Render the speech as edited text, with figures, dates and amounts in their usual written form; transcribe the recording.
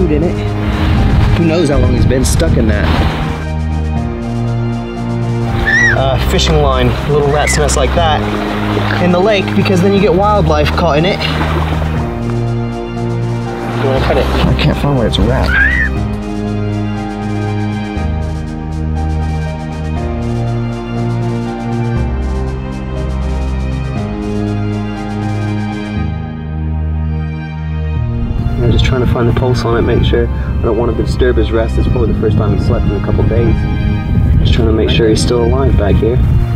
food in it. Who knows how long he's been stuck in that. Fishing line, little rat's nest like that in the lake, because then you get wildlife caught in it. You want to cut it? I can't find where it's wrapped. I'm just trying to find the pulse on it, make sure I don't want to disturb his rest. It's probably the first time he's slept in a couple days. Just trying to make sure he's still alive back here.